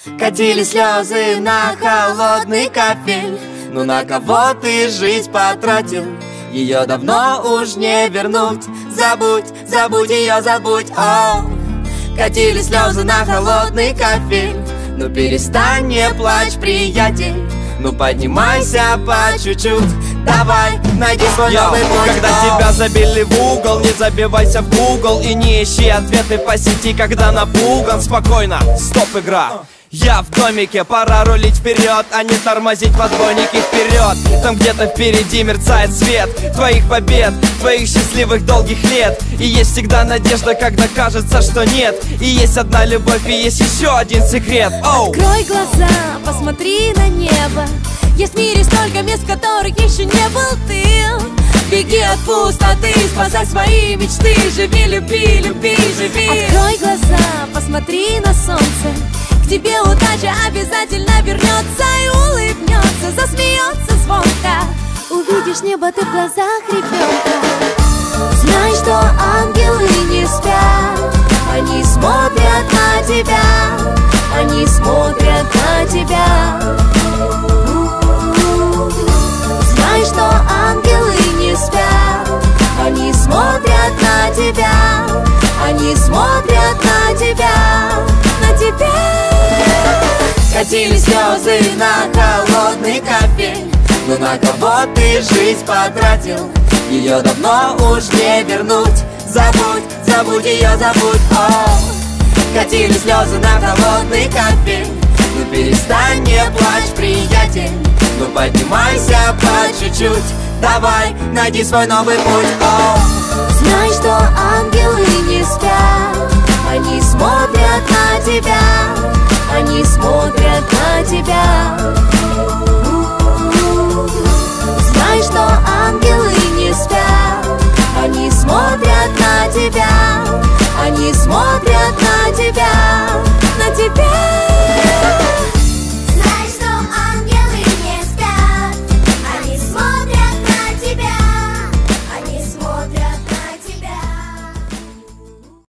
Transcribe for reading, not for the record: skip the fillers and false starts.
Катили слезы на холодный кафель. Ну на кого ты жизнь потратил? Ее давно уж не вернуть. Забудь, забудь ее, забудь. О, катили слезы на холодный кафель. Ну перестань, не плачь, приятель. Ну поднимайся по чуть-чуть. Давай, найди свой новый путь. Когда тебя забили в угол, не забивайся в Google и не ищи ответы по сети, когда напуган. Спокойно, стоп, игра. Я в домике, пора рулить вперед, а не тормозить в отбойнике. Вперед, там где-то впереди мерцает свет твоих побед, твоих счастливых долгих лет. И есть всегда надежда, когда кажется, что нет. И есть одна любовь, и есть еще один секрет. Оу! Открой глаза, посмотри на небо. Есть в мире столько мест, в которых еще не был ты. Беги от пустоты, спасай свои мечты. Живи, люби, люби, живи. Открой глаза, посмотри на солнце. К тебе удача обязательно вернется и улыбнется, засмеется звонко. Увидишь небо ты в глазах ребенка. Знай, что ангелы не спят. Они смотрят на тебя. Они смотрят на тебя. Знай, что ангелы не спят. Они смотрят на тебя. Они смотрят на тебя. На тебя. Катили слезы на холодный кафель. Ну на кого ты жизнь потратил? Ее давно уж не вернуть. Забудь, забудь ее, забудь. О, катили слезы на холодный кафель. Ну перестань, не плачь, приятель. Ну поднимайся по чуть-чуть. Давай, найди свой новый путь. О, знай, что ангелы не спят. Они смотрят на тебя. Они смотрят на тебя. Знай, что ангелы не спят. Они смотрят на тебя. Они смотрят на